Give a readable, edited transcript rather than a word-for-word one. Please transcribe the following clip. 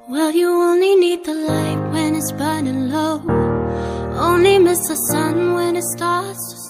Well, you only need the light when it's burning low. Only miss the sun when it starts to